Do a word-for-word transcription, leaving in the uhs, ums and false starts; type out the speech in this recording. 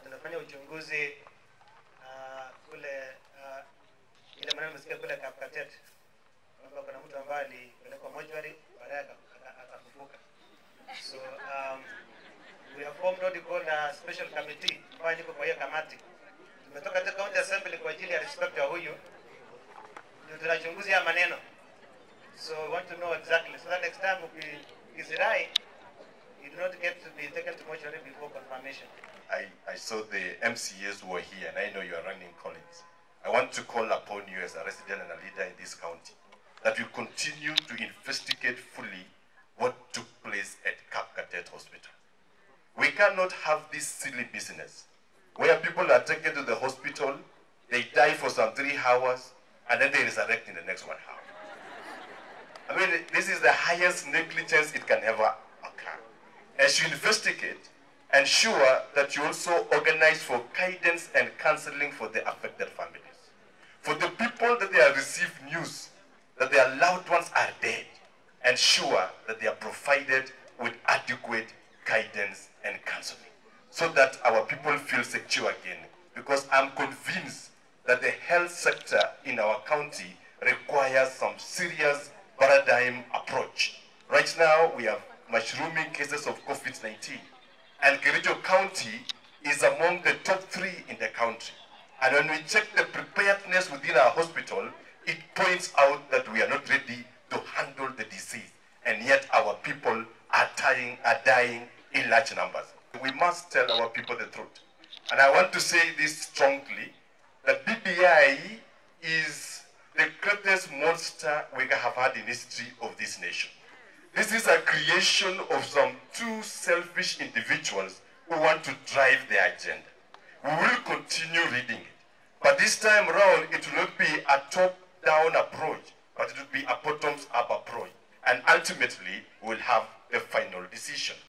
tunafanya uchunguzi uh, kule uh, ile maneno msikia kule Kapkatet kwamba kuna mtu ambaye alipelekwa mortuary baadaye akafufuka. So um, we have formed what we call a special committee ambayo niko kwa hiyo kamati. Tumetoka katika county assembly kwa ajili ya respect ya huyu. Ndio tunachunguza ya maneno. So we want to know exactly so that next time we Kizirai, you do not get to be taken to mortuary before confirmation. I, I saw the M C As who were here, and I know you are running Collins. I want to call upon you as a resident and a leader in this county that you continue to investigate fully what took place at Kapkatet Hospital. We cannot have this silly business where people are taken to the hospital, they die for some three hours, and then they resurrect in the next one hour. I mean, this is the highest negligence it can ever occur. As you investigate, ensure that you also organize for guidance and counseling for the affected families. For the people that they have received news that their loved ones are dead, ensure that they are provided with adequate guidance and counseling so that our people feel secure again. Because I'm convinced that the health sector in our county requires some serious paradigm approach. Right now, we have mushrooming cases of COVID nineteen. And Kericho County is among the top three in the country. And when we check the preparedness within our hospital, it points out that we are not ready to handle the disease. And yet our people are dying, are dying in large numbers. We must tell our people the truth. And I want to say this strongly, that B B I is the greatest monster we have had in history of this nation. This is a creation of some two selfish individuals who want to drive their agenda. We will continue reading it. But this time around, it will not be a top-down approach, but it will be a bottoms-up approach. And ultimately, we'll have the final decision.